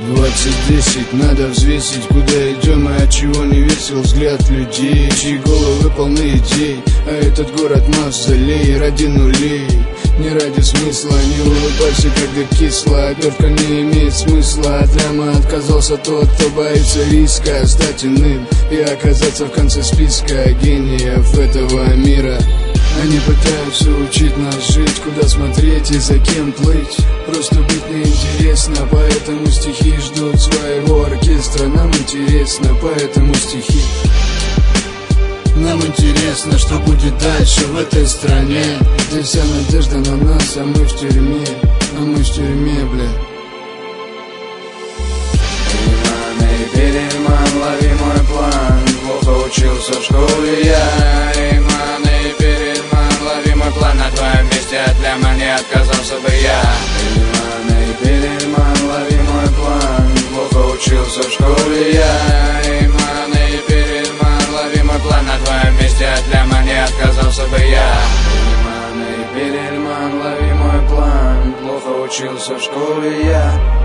20:10, надо взвесить, куда идем и от чего не весел взгляд людей, чьи головы полны идей. А этот город мавзолей ради нулей, не ради смысла. Не улыбайся, когда кисло, обертка не имеет смысла. От драма отказался тот, кто боится риска стать иным и оказаться в конце списка гениев этого мира. Они пытаются учить нас жить, куда смотреть и за кем плыть. Просто быть неинтересно, поэтому стихи ждут своего оркестра. Нам интересно, поэтому стихи. Нам интересно, что будет дальше в этой стране, где вся надежда на нас, а мы в тюрьме, бля. Риман и Перельман, лови мой план. Плохо учился в школе я. Риман и Перельман, лови мой план. На твоем месте от ляма не отказался бы я. Риман и Перельман, лови мой план. Плохо учился в школе я. Риман и Перельман, лови мой план. На твоем месте от ляма не отказался бы я. Риман и Перельман, лови мой план. Плохо учился в школе я.